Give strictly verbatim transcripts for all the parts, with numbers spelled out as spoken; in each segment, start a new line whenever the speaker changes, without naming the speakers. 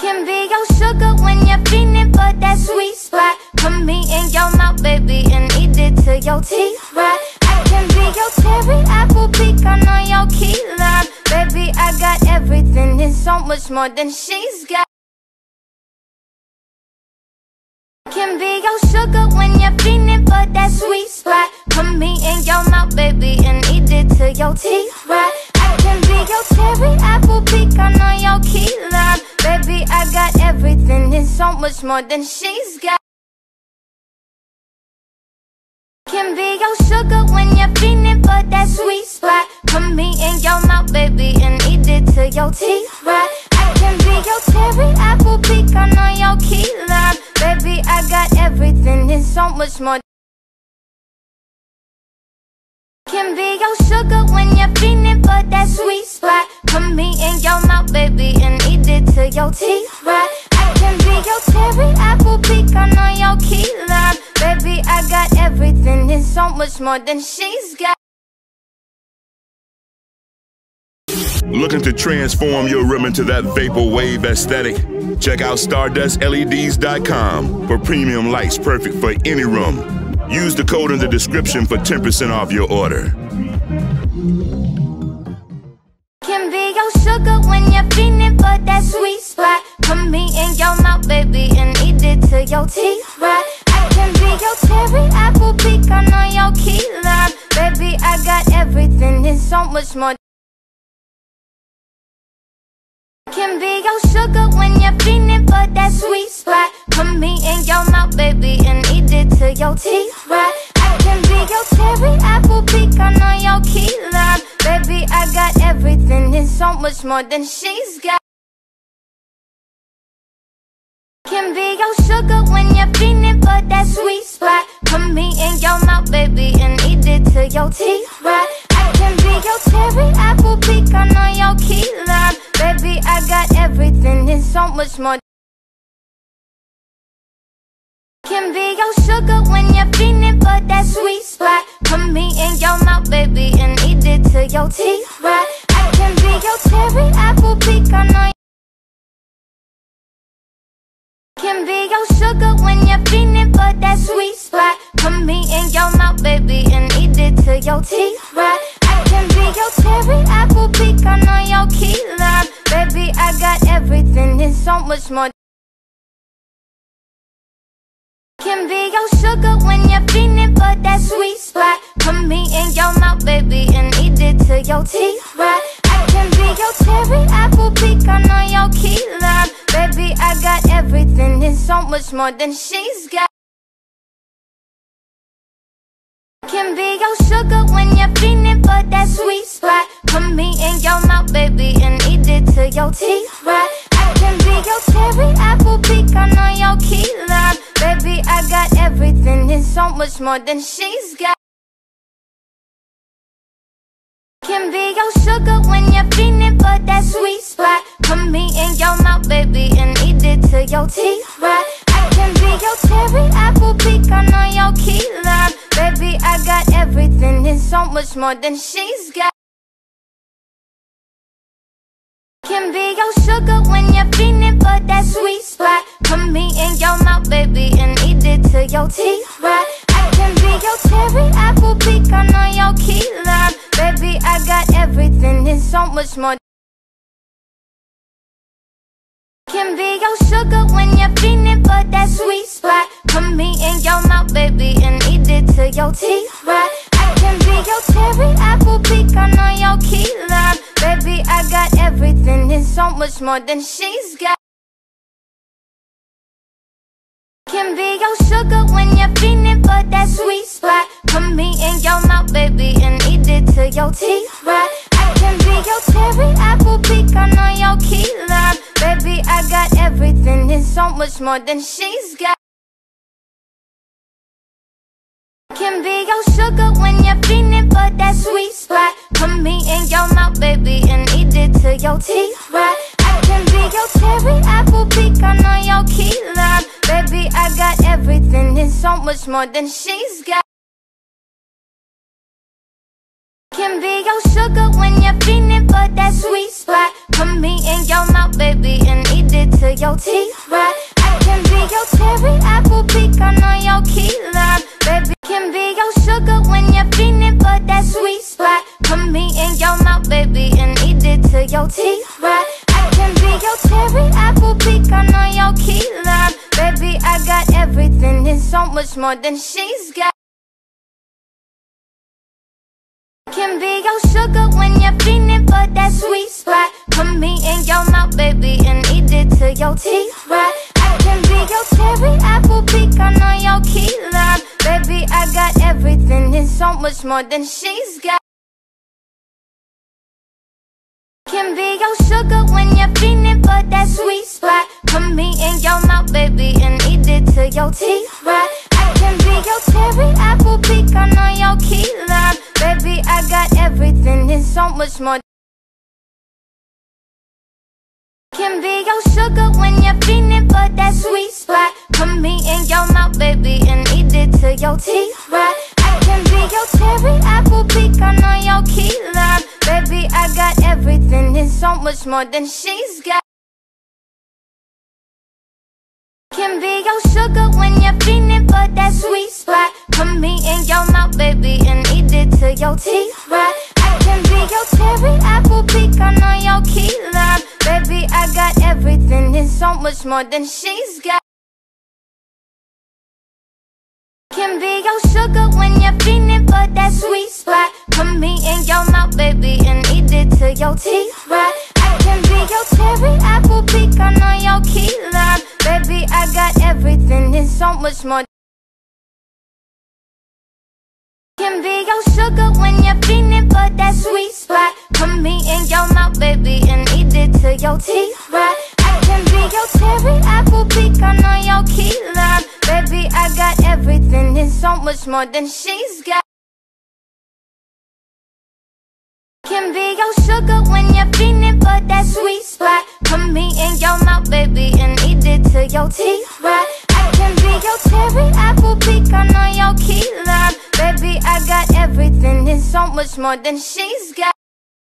Can be your sugar when you're feeling for that sweet spot. Put me in your mouth, baby, and eat it till your teeth rot. I can be your cherry, apple, pecan, or your key lime. Baby, I got everything and so much more than she's got. Can be your sugar when you're feeling for that sweet spot. Put me in your mouth, baby, and eat it till your teeth rot. I can be your cherry, apple, pecan, or your key lime. Baby, I got everything and so much more than she's got. Can be your sugar when you're feeling for that sweet spot. Put me in your mouth, baby, and eat it till your teeth rot. I can be your cherry, apple, pecan, or your key lime. Baby, I got everything and so much more. Can be your sugar when you're feeling for that sweet spot. Put me in your mouth, baby, and eat it till your teeth rot. I can be your cherry, apple, pecan, or your key lime. Baby, I got everything and so much more than she's got.
Looking to transform your room into that vaporwave aesthetic? Check out stardust L E Ds dot com for premium lights perfect for any room. Use the code in the description for ten percent off your order.
Can be your sugar when you're feeling for that sweet spot. Put me in your mouth, baby, and eat it till your teeth rot. I can be your cherry, apple, pecan, or your key lime. Baby, I got everything and so much more. Can be your sugar when you're feeling for that sweet spot. Put me in your mouth, baby, and eat it till your teeth rot. I can be your cherry, apple, pecan, or your key lime. Baby, I got everything and so much more than she's got. Can be your sugar when you're feeling for that sweet spot. Put me in your mouth, baby, and eat it till your teeth rot. I can be your cherry, apple, pecan, or your key lime. Baby, I got everything and so much more. Can be your sugar when you're feeling for that sweet spot. Put me in your mouth, baby, and eat it till your teeth rot. I can be your cherry, apple, pecan, or can be your sugar when you're feeling for that sweet spot. Put me in your mouth, baby, and eat it till your teeth rot. I can be your cherry, apple, pecan, or your key lime. Baby, I got everything and so much more. Can be your sugar when you're feeling for that sweet spot. Put me in your mouth, baby, and eat it till your teeth rot. I can be your cherry, apple, pecan, or your key lime. Baby, I got everything and so much more than she's got. Can be your sugar when you're feeling for that sweet spot. Put me in your mouth, baby, and eat it till your teeth rot. I can be your cherry, apple, pecan, or your key lime. Baby, I got everything and so much more than she's got. Can be your sugar when you're feeling for that sweet spot. Put me in your mouth, baby, and eat it till your teeth rot. I can be your cherry, apple, pecan, or your key lime. Baby, I got everything and so much more than she's got. Can be your sugar when you're feeling for that sweet spot. Put me in your mouth, baby, and eat it till your teeth rot. I can be your cherry, apple, pecan, or your key lime. Baby, I got everything and so much more. Can be your sugar when you're feeling for that sweet spot. Put me in your mouth, baby, and eat it till your teeth rot. I can be your cherry, apple, pecan, or your key lime. Baby, I got everything and so much more than she's got. Can be your sugar when you're feeling for that sweet spot. Put me in your mouth, baby, and eat it till your teeth rot. I can be your cherry, apple, pecan, or your key lime. Baby, I got everything and so much more than she's got. Can be your sugar when you're feeling for that sweet spot. Put me in your mouth, baby, and eat it till your teeth rot. I can be your cherry, apple, pecan, or your key lime. Baby, I got everything and so much more than she's got. Can be your sugar when you're feeling for that sweet spot. Put me in your mouth, baby, and eat it till your teeth rot. I can be your cherry, apple, pecan, or your key lime, baby. Can be your sugar when you're feeling for that sweet spot. Put me in your mouth, baby, and eat it till your teeth rot. I can be your cherry, apple, pecan, or your key lime, baby. I got everything and so much more than she's got. Can be your sugar when you're feeling for that sweet spot. Put me in your mouth, baby, and eat it till your teeth rot. I can be your cherry, apple, pecan, or your key lime, baby. I got everything and so much more than she's got. Can be your sugar when you're feeling for that sweet spot. Put me in your mouth, baby, and eat it till your teeth rot. I can be your cherry, apple, pecan, or your key lime, baby. I got everything and so much more. Can be your sugar when you're feeling for that sweet spot. Put me in your mouth, baby, and eat it till your teeth rot. I can be your cherry, apple, pecan, or your key lime, baby. I got everything and so much more than she's got. Can be your sugar when you're feeling for that sweet spot. Put me in your mouth, baby, and eat it till your teeth rot. I can be your cherry, apple, pecan, or your key lime, baby. I got everything and so much more than she's got. Can be your sugar when you're feeling for that sweet spot. Put me in your mouth, baby, and eat it till your teeth rot. I can be your cherry, apple, pecan, or your key lime, baby. I got everything and so much more. Can be your sugar when you're feeling for that sweet spot. Put me in your mouth, baby, and eat it till your teeth rot. I can be your cherry, apple, pecan, or your key lime, baby. I got everything and so much more than she's got. Can be your sugar when you're feeling for that sweet spot. Put me in your mouth, baby, and eat it till your teeth rot. I can be your cherry, apple, pecan, or your key lime, baby. I got everything and so much more than she's got.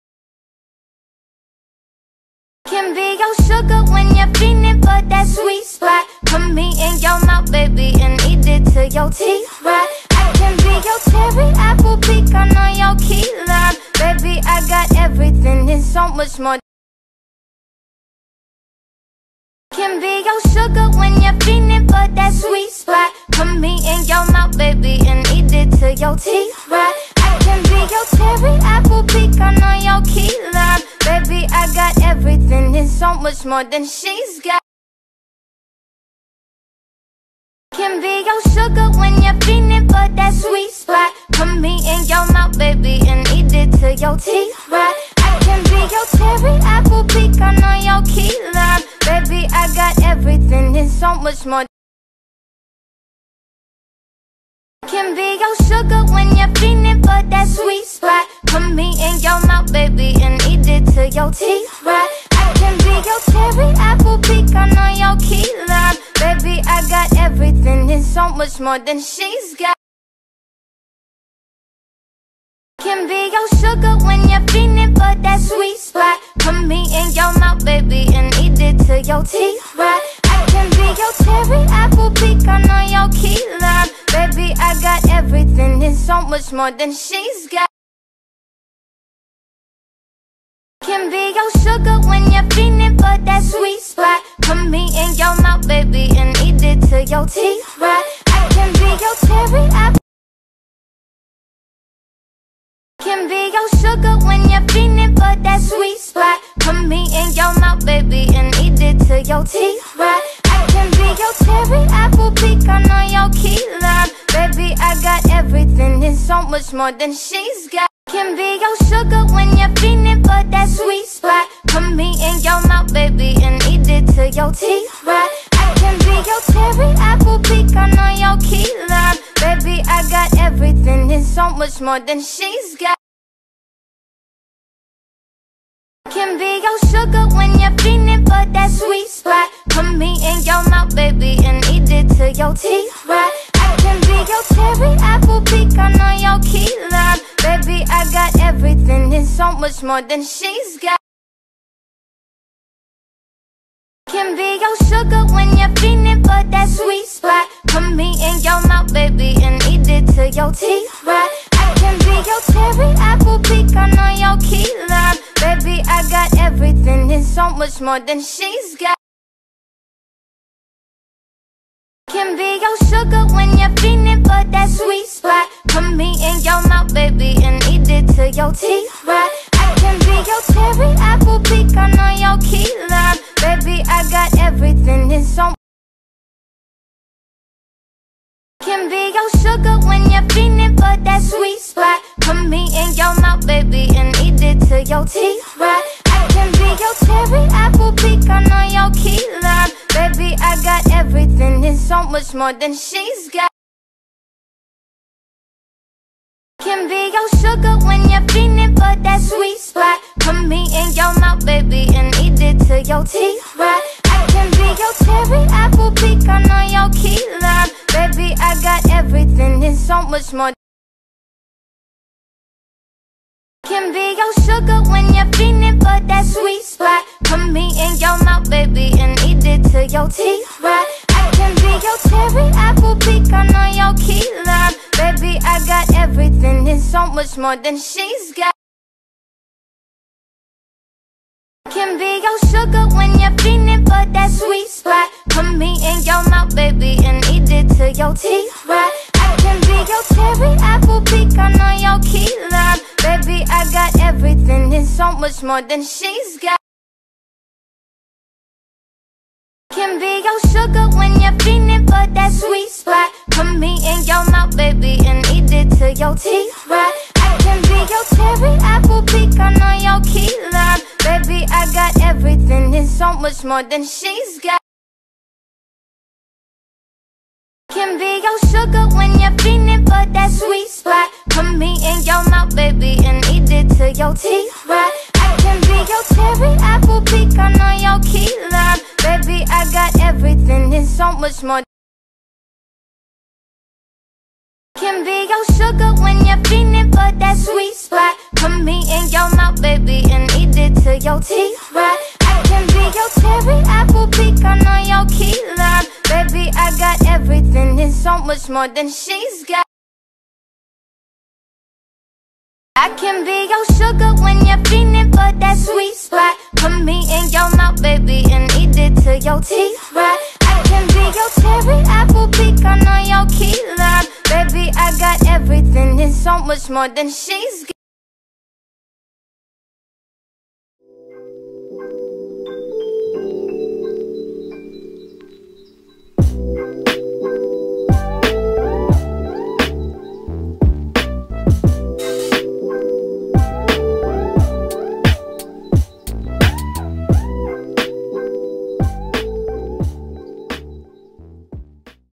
Can be your sugar when you're feeling for that sweet spot. Put me in your mouth, baby, and eat it till your teeth rot. I can be your cherry, apple, pecan, or your key lime, baby. I got everything and so much more. Can be your sugar when you're feeling for that sweet spot. Put me in your mouth, baby, and eat it till your teeth rot. I can be your cherry, apple, pecan, or your key lime, baby. I got everything and so much more than she's got. Can be your sugar when you're feeling for that sweet spot. Put me in your mouth, baby, and eat it till your teeth rot. I can be your cherry, apple, pecan, or your key lime, baby. I got everything and so much more. Can be your sugar when you're feeling for that sweet spot. Put me in your mouth, baby, and eat it till your teeth rot. I can be your cherry, apple, pecan, or your key lime, baby. I got everything and so much more than she's got. Can be your sugar when you're feeling for that sweet spot. Put me in your mouth, baby, and eat it till your teeth rot. I can be your cherry, apple, pecan, or your key lime, baby. I got everything and so much more than she's got. Can be your sugar when you're feeling for that sweet spot. Put me in your mouth, baby, and eat it till your teeth rot. I can be your cherry, apple. Can be your sugar when you're feeling for that sweet spot. Put me in your mouth, baby, and eat it till your teeth rot. I can be your cherry, apple, pecan, or your key lime, baby. I got everything and so much more than she's got. Can be your sugar when you're feeling for that sweet spot. Put me in your mouth, baby, and eat it till your teeth rot. I can be your cherry, apple, pecan, or your key lime, baby. I got everything and so much more than she's got. Can be your sugar when you're feeling for that sweet spot. Put me in your mouth, baby, and eat it till your teeth rot. I can be your cherry, apple, pecan, or your key lime, baby. Baby, I got everything and so much more than she's got. Can be your sugar when you're feeling for that sweet spot. Put me in your mouth, baby, and eat it till your teeth rot. I can be your cherry, apple, pecan, or your key lime. Baby, I got everything and so much more than she's got. Can be your sugar when you're feeling for that sweet spot. Put me in your mouth, baby, and eat it till your teeth rot. I can be your cherry, apple, pecan, or your key lime. Baby, I got everything and so. Can be your sugar when you're feeling for that sweet spot. Put me in your mouth, baby, and eat it till your teeth rot. I can be your cherry, apple, pecan, or your key lime. Baby, I got everything and so much more than she's got. Can be your sugar when you're feeling for that sweet spot. Put me in your mouth, baby, and eat it till your teeth rot. I can be your cherry, apple, pecan, or your key lime. Baby, I got everything and so much more. Can be your sugar when you're feeling for that sweet spot. Put me in your mouth, baby, and eat it till your teeth rot. I can be your cherry, apple, pecan, or your key lime. Baby, I got everything and so much more than she's got. Can be your sugar when you're feeling for that sweet spot. Put me in your mouth, baby, and eat it till your teeth rot. I can be your cherry, apple, pecan, or your key lime. Baby, I got everything and so much more than she's got. Can be your sugar when you're feeling for that sweet spot. Put me in your mouth, baby, and eat it till your teeth rot. I can be your cherry, apple, pecan, or your key lime. Baby, I got everything and so much more than she's got. Can be your sugar when you're feeling for that sweet spot. Put me in your mouth, baby, and eat it till your teeth rot. I can be your cherry, apple, pecan, or your key lime. Baby, I got everything and so much more. Can be your sugar when you're feeling for that sweet spot. Put me in your mouth, baby, and eat it till your teeth rot. I can be your cherry, apple, pecan, or your key lime. Baby, I got everything and so much more than she's got. I can be your sugar when you're feeling for that sweet spot. Put me in your mouth, baby, and eat it till your teeth rot. I can be your cherry, apple, pecan, or your key lime. Baby, I got everything and so much more than she's got.